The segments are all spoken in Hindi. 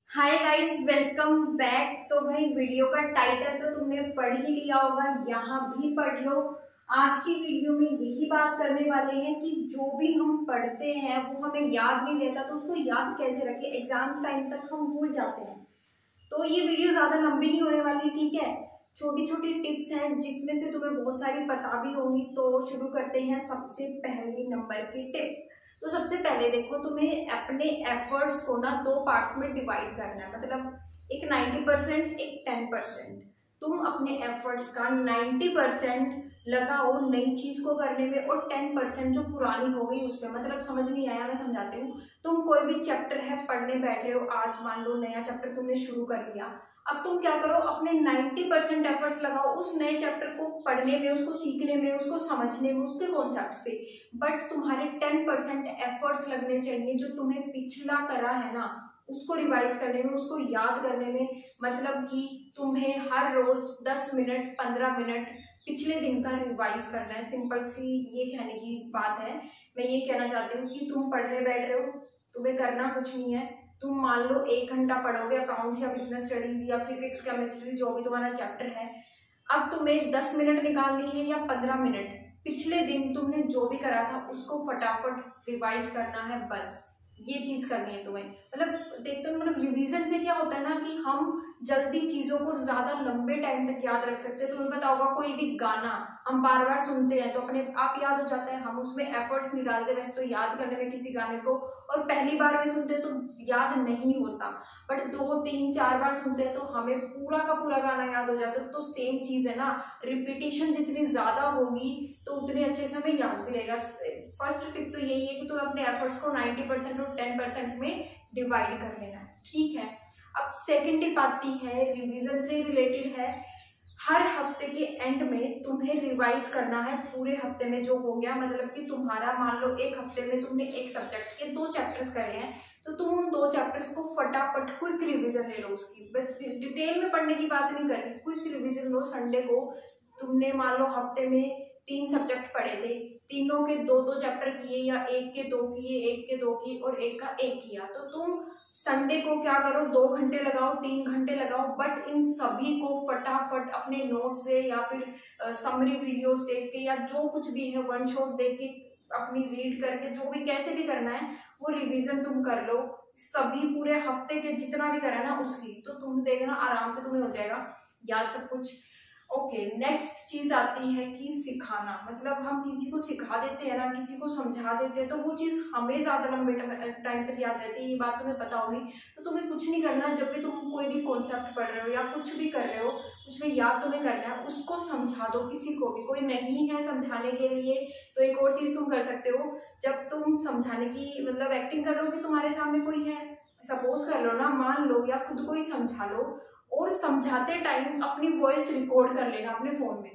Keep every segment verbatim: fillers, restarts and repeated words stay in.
Hi guys, welcome back. तो भाई वीडियो का टाइटल तो तुमने पढ़ ही लिया होगा, यहाँ भी पढ़ लो। आज की वीडियो में यही बात करने वाले हैं कि जो भी हम पढ़ते हैं वो हमें याद नहीं रहता, तो उसको याद कैसे रखें। एग्जाम्स टाइम तक हम भूल जाते हैं। तो ये वीडियो ज़्यादा लंबी नहीं होने वाली, ठीक है। छोटी छोटी टिप्स हैं जिसमें से तुम्हें बहुत सारी पता भी होंगी। तो शुरू करते हैं सबसे पहली नंबर की टिप। तो सबसे पहले देखो, तुम्हें अपने एफर्ट्स को ना दो पार्ट्स में डिवाइड करना है। मतलब एक नाइन्टी परसेंट, एक टेन परसेंट। तुम अपने एफर्ट्स का नाइन्टी परसेंट लगाओ नई चीज को करने में, और टेन परसेंट जो पुरानी हो गई उस पर। मतलब समझ नहीं आया, मैं समझाती हूँ। तुम कोई भी चैप्टर है पढ़ने बैठ रहे हो, आज मान लो नया चैप्टर तुमने शुरू कर लिया। अब तुम क्या करो, अपने नाइन्टी परसेंट एफर्ट्स लगाओ उस नए चैप्टर को पढ़ने में, उसको सीखने में, उसको समझने में, उसके कॉन्सेप्ट्स पे। बट तुम्हारे टेन परसेंट एफर्ट्स लगने चाहिए जो तुम्हें पिछला करा है ना, उसको रिवाइज करने में, उसको याद करने में। मतलब कि तुम्हें हर रोज दस मिनट पंद्रह मिनट पिछले दिन का रिवाइज करना है। सिंपल सी ये कहने की बात है। मैं ये कहना चाहती हूँ कि तुम पढ़ने बैठ रहे हो, तुम्हें करना कुछ नहीं है। तुम मान लो एक घंटा पढ़ोगे अकाउंट्स या बिजनेस स्टडीज या फिजिक्स केमिस्ट्री जो भी तुम्हारा चैप्टर है। अब तुम्हें दस मिनट निकालनी है या पंद्रह मिनट, पिछले दिन तुमने जो भी करा था उसको फटाफट रिवाइज करना है। बस ये चीज करनी है तुम्हें। मतलब देखते हो, मतलब रिवीजन से क्या होता है ना कि हम जल्दी चीजों को ज्यादा लंबे टाइम तक याद रख सकते हैं। तुम्हें पता होगा, कोई भी गाना हम बार बार सुनते हैं तो अपने आप याद हो जाता है। हम उसमें एफर्ट्स नहीं डालते वैसे तो याद करने में किसी गाने को, और पहली बार में सुनते हैं तो याद नहीं होता। बट दो तीन चार बार सुनते हैं तो हमें पूरा का पूरा गाना याद हो जाता है। तो सेम चीज है ना, रिपीटिशन जितनी ज्यादा होगी तो उतने अच्छे से हमें याद भी रहेगा। फर्स्ट टिप तो यही है कि तुम अपने एफर्ट्स को नाइन्टी परसेंट और टेन परसेंट में डिवाइड कर लेना है, ठीक है। अब सेकंड टिप आती है, रिवीजन से रिलेटेड है। हर हफ्ते के एंड में तुम्हें रिवाइज करना है पूरे हफ्ते में जो हो गया। मतलब कि तुम्हारा मान लो एक हफ्ते में तुमने एक सब्जेक्ट के दो चैप्टर्स करे हैं, तो तुम उन दो चैप्टर्स को फटाफट क्विक रिवीजन ले लो उसकी। बस डिटेल में पढ़ने की बात नहीं करनी, क्विक रिवीजन लो। संडे को तुमने मान लो हफ्ते में तीन सब्जेक्ट पढ़े थे, तीनों के दो दो चैप्टर किए, या एक के दो किए, एक के दो किए और एक का एक किया। तो तुम संडे को क्या करो, दो घंटे लगाओ, तीन घंटे लगाओ, बट इन सभी को फटाफट अपने नोट से या फिर समरी वीडियोस देख के या जो कुछ भी है वन शॉट देख के, अपनी रीड करके, जो भी कैसे भी करना है वो रिवीजन तुम कर लो। सभी पूरे हफ्ते के जितना भी करा है ना उसकी, तो तुम देखना आराम से तुम्हें हो जाएगा याद सब कुछ। ओके, नेक्स्ट चीज आती है कि सिखाना। मतलब हम किसी को सिखा देते हैं ना, किसी को समझा देते हैं, तो वो चीज हमें ज्यादा लंबे टाइम तक याद रहती है। ये बात तुम्हें पता होगी। तो तुम्हें कुछ नहीं करना, जब भी तुम कोई भी कॉन्सेप्ट पढ़ रहे हो या कुछ भी कर रहे हो, कुछ भी याद तुम्हें करना है, उसको समझा दो किसी को भी। कोई नहीं है समझाने के लिए तो एक और चीज तुम कर सकते हो। जब तुम समझाने की मतलब एक्टिंग कर लो कि तुम्हारे सामने कोई है, सपोज कर लो ना, मान लो, या खुद को ही समझा लो, और समझाते टाइम अपनी वॉइस रिकॉर्ड कर लेना अपने फोन में,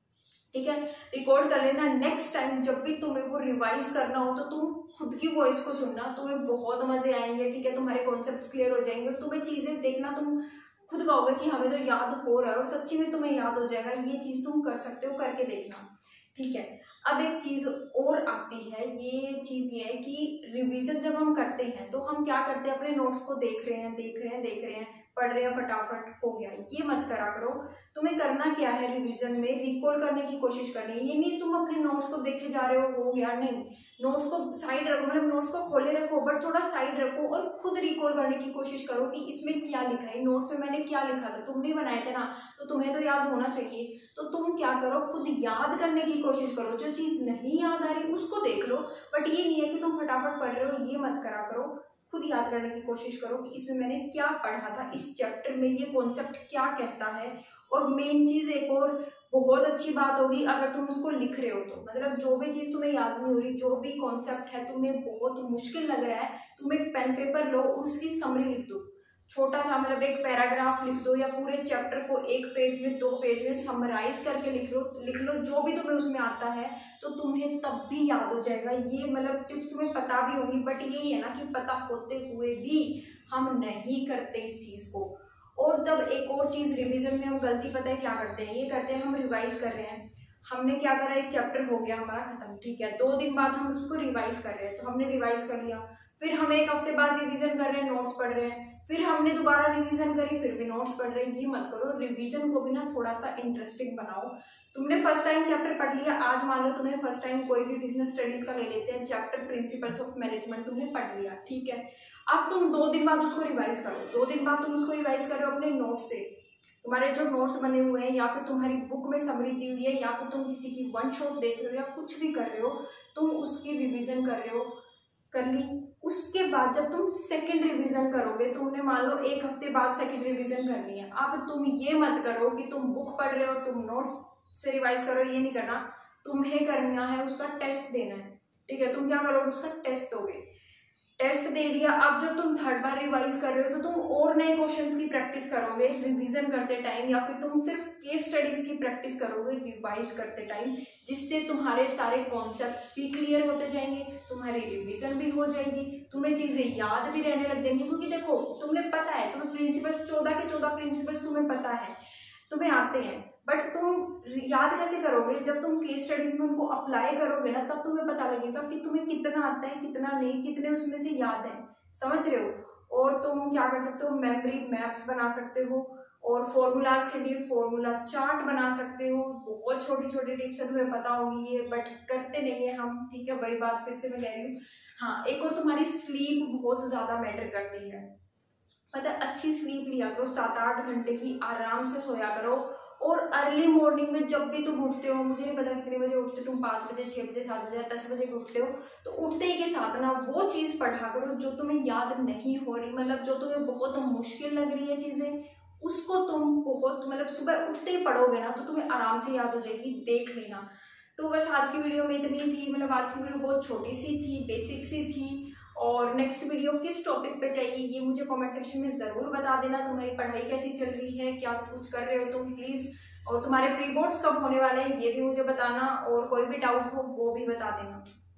ठीक है। रिकॉर्ड कर लेना। नेक्स्ट टाइम जब भी तुम्हें वो रिवाइज करना हो तो तुम खुद की वॉइस को सुनना, तुम्हें बहुत मजे आएंगे, ठीक है। तुम्हारे कॉन्सेप्ट्स क्लियर हो जाएंगे और तुम्हें चीजें देखना, तुम खुद कहोगे कि हमें तो याद हो रहा है, और सच्ची में तुम्हें याद हो जाएगा। ये चीज तुम कर सकते हो, करके देखना, ठीक है। अब एक चीज और आती है, ये चीज ये है कि रिवीजन जब हम करते हैं तो हम क्या करते हैं, अपने नोट्स को देख रहे हैं देख रहे हैं देख रहे हैं पढ़ रहे हैं, फटाफट हो गया, ये मत करा करो। तुम्हें करना क्या है, रिवीजन में रिकॉल करने की कोशिश करनी है। ये नहीं तुम अपने नोट्स को देखे जा रहे हो, हो गया, नहीं। नोट्स को साइड रखो, मतलब नोट्स को खोले रखो बट थोड़ा साइड रखो, और खुद रिकॉल करने की कोशिश करो कि इसमें क्या लिखा है, नोट्स में मैंने क्या लिखा था। तुमने बनाए थे ना, तो तुम्हें तो याद होना चाहिए। तो तुम क्या करो, खुद याद करने की कोशिश करो। जो चीज नहीं याद आ रही उसको देख लो, बट ये नहीं है कि तुम फटाफट पढ़ रहे हो, ये मत करा करो। खुद याद करने की कोशिश करो कि इसमें मैंने क्या पढ़ा था, इस चैप्टर में ये कॉन्सेप्ट क्या कहता है। और मेन चीज एक और बहुत अच्छी बात होगी, अगर तुम उसको लिख रहे हो तो, मतलब जो भी चीज तुम्हें याद नहीं हो रही, जो भी कॉन्सेप्ट है तुम्हें बहुत मुश्किल लग रहा है, तुम एक पेन पेपर लो और उसकी समरी लिख दो। छोटा सा, मतलब एक पैराग्राफ लिख दो, या पूरे चैप्टर को एक पेज में, दो पेज में समराइज करके लिख लो लिख लो जो भी तुम्हें उसमें आता है, तो तुम्हें तब भी याद हो जाएगा। ये मतलब टिप्स तुम्हें पता भी होंगी, बट यही है ना कि पता होते हुए भी हम नहीं करते इस चीज को। और तब एक और चीज, रिवीजन में हम गलती पता है क्या करते हैं, ये करते हैं हम रिवाइज कर रहे हैं। हमने क्या करा, एक चैप्टर हो गया हमारा खत्म, ठीक है। दो दिन बाद हम उसको रिवाइज कर रहे हैं, तो हमने रिवाइज कर लिया। फिर हम एक हफ्ते बाद रिवीजन कर रहे हैं, नोट्स पढ़ रहे हैं, फिर हमने दोबारा रिवीजन करी, फिर भी नोट्स पढ़ रहे, ये मत करो। रिवीजन को भी ना थोड़ा सा इंटरेस्टिंग बनाओ। तुमने फर्स्ट टाइम चैप्टर पढ़ लिया, आज मान लो तुमने फर्स्ट टाइम कोई भी बिजनेस स्टडीज का ले लेते हैं चैप्टर प्रिंसिपल्स ऑफ मैनेजमेंट, तुमने पढ़ लिया, ठीक है। अब तुम दो दिन बाद उसको रिवाइज करो, दो दिन बाद तुम उसको रिवाइज करो अपने नोट्स से। तुम्हारे जो नोट्स बने हुए हैं या फिर तुम्हारी बुक में समरी दी हुई है या फिर तुम किसी की वन शॉट देख रहे हो या कुछ भी कर रहे हो, तुम उसकी रिवीजन कर रहे हो, कर ली। उसके बाद जब तुम सेकंड रिवीजन करोगे, तुमने मान लो एक हफ्ते बाद सेकंड रिवीजन करनी है। अब तुम ये मत करो कि तुम बुक पढ़ रहे हो, तुम नोट्स से रिवाइज करो, ये नहीं करना। तुम्हें करना है उसका टेस्ट देना है, ठीक है। तुम क्या करोगे, उसका टेस्ट दोगे। टेस्ट दे दिया, अब जब तुम थर्ड बार रिवाइज कर रहे हो तो तुम और नए क्वेश्चंस की प्रैक्टिस करोगे रिवीजन करते टाइम, या फिर तुम सिर्फ केस स्टडीज की प्रैक्टिस करोगे रिवाइज करते टाइम, जिससे तुम्हारे सारे कॉन्सेप्ट्स भी क्लियर होते जाएंगे, तुम्हारी रिवीजन भी हो जाएगी, तुम्हें चीजें याद भी रहने लग जाएंगी। क्योंकि देखो तुम्हें पता है, तुम्हें प्रिंसिपल्स चौदह के चौदह प्रिंसिपल्स तुम्हें पता है, तुम्हें आते हैं, बट तुम याद कैसे करोगे, जब तुम केस स्टडीज में उनको अप्लाई करोगे ना, तब तुम्हें पता लगेगा कि तुम्हें कितना आता है कितना नहीं, कितने उसमें से याद है, समझ रहे हो। और तुम क्या कर सकते हो, मेमोरी मैप्स बना सकते हो, और फॉर्मूलाज के लिए फॉर्मूला चार्ट बना सकते हो। बहुत छोटी छोटी टिप्स है, तुम्हें पता होगी ये, बट करते नहीं है हम, ठीक है। वही बात फिर से मैं कह रही हूँ। हाँ, एक और तुम्हारी स्लीप बहुत ज्यादा मैटर करती है, मतलब अच्छी स्लीप लिया करो, सात आठ घंटे की आराम से सोया करो। और अर्ली मॉर्निंग में जब भी तुम उठते हो, मुझे नहीं पता कितने बजे उठते हो तुम, पाँच बजे छः बजे सात बजे दस बजे उठते हो, तो उठते ही के साथ ना वो चीज़ पढ़ा करो जो तुम्हें याद नहीं हो रही, मतलब जो तुम्हें बहुत मुश्किल लग रही है चीज़ें, उसको तुम बहुत मतलब सुबह उठते ही पढ़ोगे ना तो तुम्हें आराम से याद हो जाएगी, देख लेना। तो बस आज की वीडियो में इतनी थी, मतलब आज की वीडियो बहुत छोटी सी थी, बेसिक सी थी। और नेक्स्ट वीडियो किस टॉपिक पे चाहिए ये मुझे कमेंट सेक्शन में ज़रूर बता देना। तुम्हारी पढ़ाई कैसी चल रही है, क्या कुछ कर रहे हो तुम प्लीज़, और तुम्हारे प्री बोर्ड्स कब होने वाले हैं ये भी मुझे बताना, और कोई भी डाउट हो वो भी बता देना।